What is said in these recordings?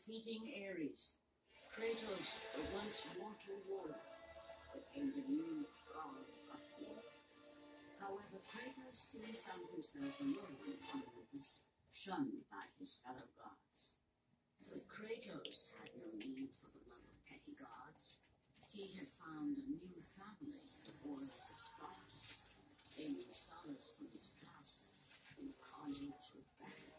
defeating Ares, Kratos, the once mortal warrior, became the new god of war. However, Kratos soon found himself alone on Olympus, shunned by his fellow gods. But Kratos had no need for the love of petty gods. He had found a new family in the warriors of Sparta, gaining solace from his past and carnage with battle.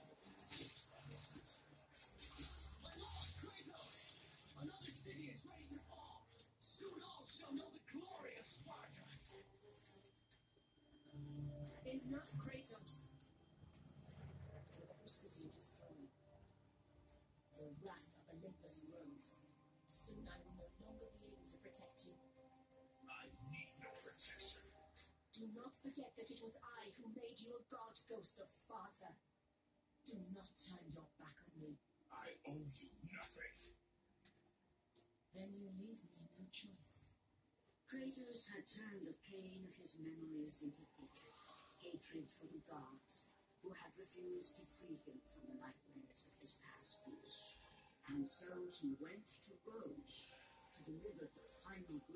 My lord Kratos! Another city is ready to fall! Soon all shall know the glory of Sparta! Enough, Kratos! Every city destroyed. The wrath of Olympus grows. Soon I will no longer be able to protect you. I need no protection. Do not forget that it was I who made you a god ghost of Sparta. Do not turn your back on me. I owe you nothing. Then you leave me no choice. Kratos had turned the pain of his memories into hatred. Hatred for the gods, who had refused to free him from the nightmares of his past years. And so he went to Rhodes to deliver the final blow